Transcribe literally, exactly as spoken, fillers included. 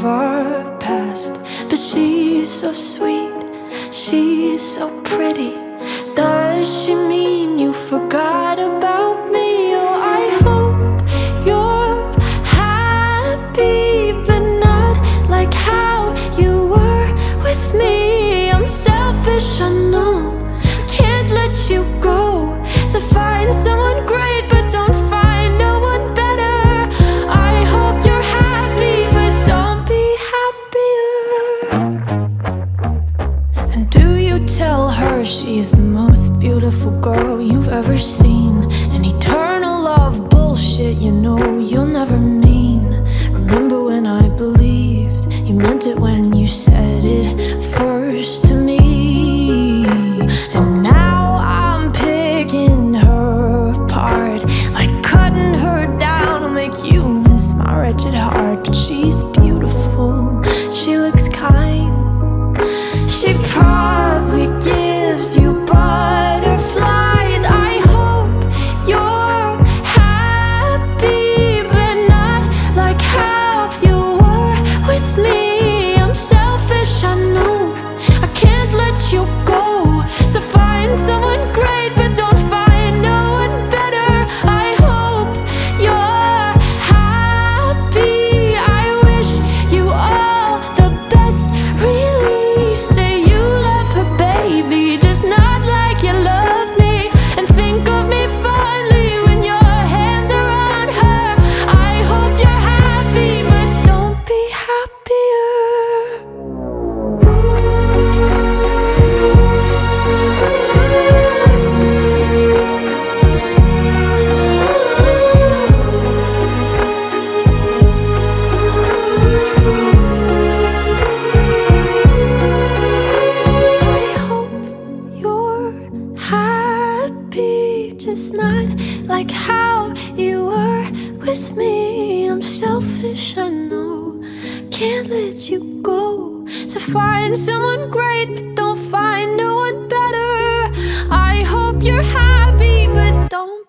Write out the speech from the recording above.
of our past. But she's so sweet, she's so pretty. Does she mean you forgot about me? Oh, I hope you're happy, but not like how you were with me. I'm selfish, I know, can't let you go. So find someone great, but don't find no one better. I hope you're happy, but don't be happier. And do you tell her she's the most beautiful girl you've ever seen? An eternal love bullshit, you know you'll never mean. Remember when I believed you meant it when you said it first to me? And now I'm picking her apart, like cutting her down will make you miss my wretched heart. But she's beautiful, she looks kind, she probably gives you butterflies. I hope you're happy, but not like how you were with me. I'm selfish, I know, I can't let you go. So find someone great, but don't find no one better. I hope you're happy, I wish you all the best. Really say you love her, baby, just not like you loved me. And think of me fondly when your hands are on her. I hope you're happy, but don't be happier. I hope you're happy, just not like how you were with me. I'm selfish, I know, can't let you go. So find someone great, but don't find no one better. I hope you're happy, but don't